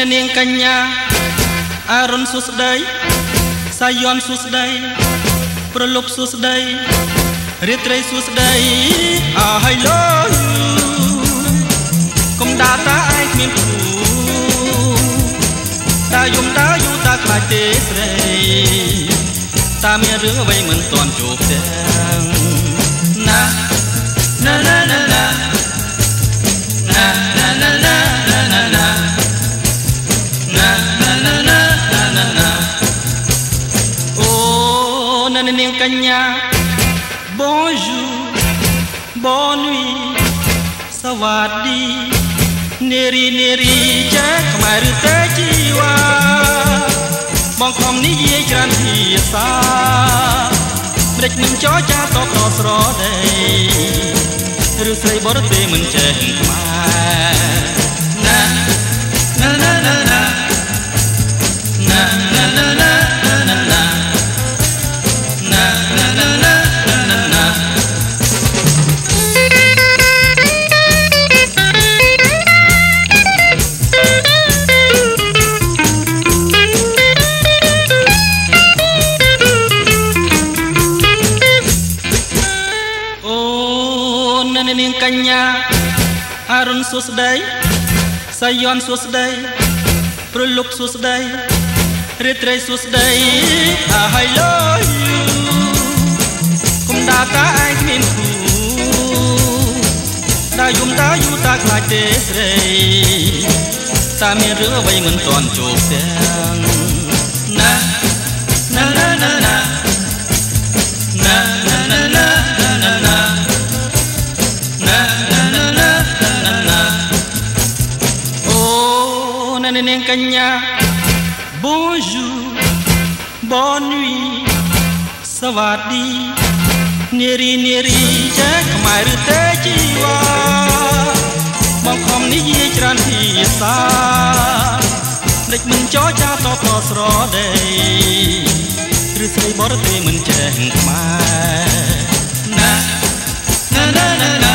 នាងកញ្ញាអរុនសួស្ដីសាយ័នសួស្ដីប្រលប់សួស្ដីរាត្រីសួស្ដីហើយលោកុំដើរតាឯងគ្មានគ្រូដើរយំដើរយូរតាខ្លាចទេស្រីតាមានរឿងអ្វីមិនទាន់ជួបទាំងណាណាណាណាណាណាណាណាណាណាណាអូននាងកញ្ញា Bonjour Bonne nuit សวัสดีនារីចាខ្មែរឬតែជីវ៉ាបងខំនិយាយច្រើនភាសាម្ដេចមិនចរចាតបតស្រដីឬស្រីបរទេសមិនចេះខ្មែរណាណាណាណាណាណាណាណាណាណាណាណានាងកញ្ញាអរុនសួស្ដីសាយ័នសួស្ដីប្រលប់សួស្ដីរាត្រីសួស្ដីហើយលោកុំដើរតាឯងគ្មានគ្រូដើរយំដើរយូរតាខ្លាចទេស្រីតាមានរឿងអ្វីមិនទាន់ជួបទាំងណាណាណាណាណាណាណាណាណានាងកញ្ញា Bonjour Bonne nuit សวัสดีនារីចាខ្មែរឬតែជីវ៉ាបងខំនិយាយច្រើនភាសាម្ដេចមិនចរចាតបតស្រដីឬស្រីបរទេសមិនចេះខ្មែរណាណាណាណា